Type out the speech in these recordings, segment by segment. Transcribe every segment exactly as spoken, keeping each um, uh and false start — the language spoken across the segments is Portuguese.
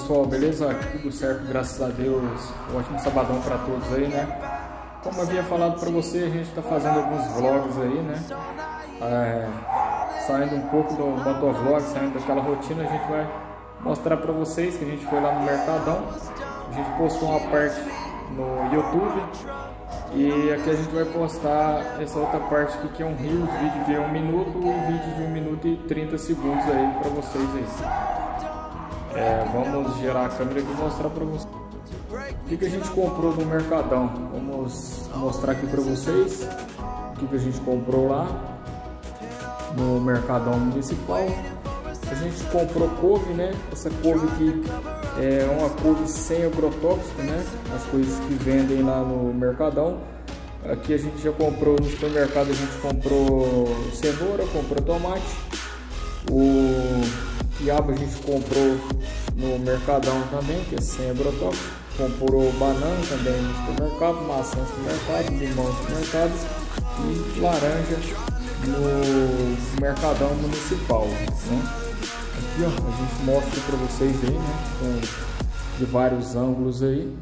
pessoal, beleza? Aqui tudo certo, graças a Deus. Um ótimo sabadão para todos aí, né? Como eu havia falado para você, a gente está fazendo alguns vlogs aí, né? É, saindo um pouco do motovlog, saindo daquela rotina, a gente vai mostrar para vocês que a gente foi lá no Mercadão. A gente postou uma parte no YouTube e aqui a gente vai postar essa outra parte aqui, que é um Reels, vídeo de um minuto e um vídeo de um minuto e trinta segundos aí para vocês aí. É, vamos gerar a câmera aqui e mostrar para vocês o que, que a gente comprou no Mercadão. Vamos mostrar aqui para vocês o que, que a gente comprou lá no Mercadão Municipal. A gente comprou couve, né? Essa couve aqui é uma couve sem agrotóxico, né? As coisas que vendem lá no Mercadão. Aqui a gente já comprou no supermercado, a gente comprou cenoura, comprou tomate. O quiabo a gente comprou no Mercadão também, que é sem agrotóxico. Comprou banana também no supermercado, maçã no supermercado, limão no supermercado e laranja no Mercadão Municipal, né? Aqui ó, a gente mostra para vocês aí, né, com, de vários ângulos aí.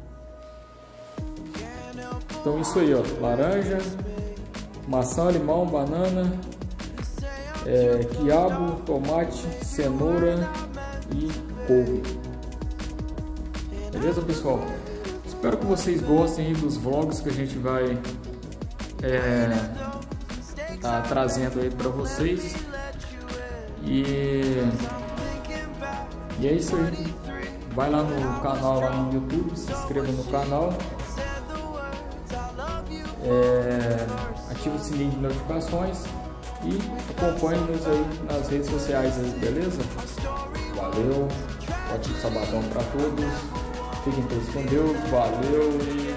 Então isso aí ó, laranja, maçã, limão, banana, é, quiabo, tomate, cenoura e couve. Beleza, pessoal? Espero que vocês gostem aí dos vlogs que a gente vai é, tá trazendo aí para vocês. E, e é isso aí. Vai lá no canal, lá no YouTube, se inscreva no canal, é, ativa o sininho de notificações e acompanhe-nos aí nas redes sociais aí, beleza? Valeu, ótimo sabadão para todos, fiquem todos com Deus, valeu e